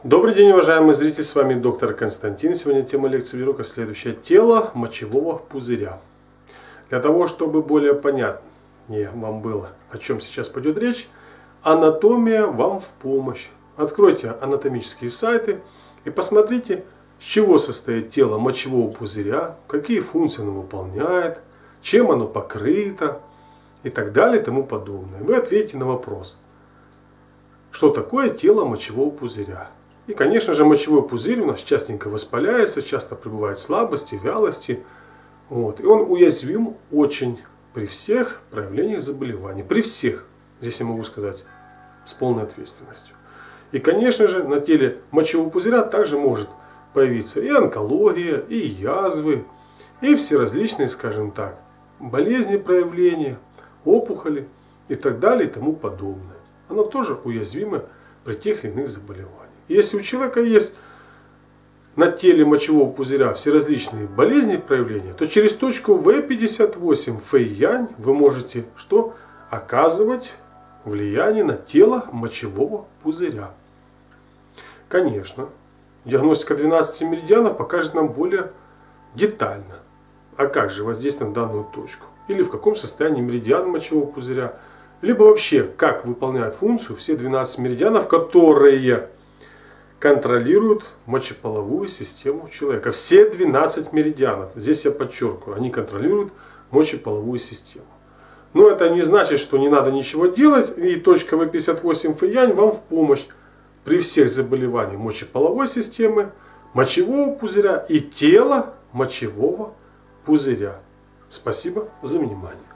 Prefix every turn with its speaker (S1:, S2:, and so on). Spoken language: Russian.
S1: Добрый день, уважаемые зрители, с вами доктор Константин. Сегодня тема лекции видеоурока следующая: тело мочевого пузыря. Для того, чтобы более понятнее вам было, о чем сейчас пойдет речь, анатомия вам в помощь. Откройте анатомические сайты и посмотрите, с чего состоит тело мочевого пузыря, какие функции оно выполняет, чем оно покрыто и так далее и тому подобное. Вы ответите на вопрос, что такое тело мочевого пузыря. И, конечно же, мочевой пузырь у нас частенько воспаляется, часто пребывает в слабости, вялости. И он уязвим очень при всех проявлениях заболеваний. При всех, здесь я могу сказать с полной ответственностью. И, конечно же, на теле мочевого пузыря также может появиться и онкология, и язвы, и все различные, скажем так, болезни проявления, опухоли и так далее и тому подобное. Оно тоже уязвимо при тех или иных заболеваниях. Если у человека есть на теле мочевого пузыря все различные болезни проявления, то через точку В58 Фэйянь вы можете что? Оказывать влияние на тело мочевого пузыря. Конечно, диагностика 12 меридианов покажет нам более детально, а как же воздействие на данную точку, или в каком состоянии меридиан мочевого пузыря, либо вообще как выполняют функцию все 12 меридианов, которые контролируют мочеполовую систему человека. Все 12 меридианов, здесь я подчеркиваю, они контролируют мочеполовую систему. Но это не значит, что не надо ничего делать, и точка В58 Фэйянь вам в помощь при всех заболеваниях мочеполовой системы, мочевого пузыря и тела мочевого пузыря. Спасибо за внимание.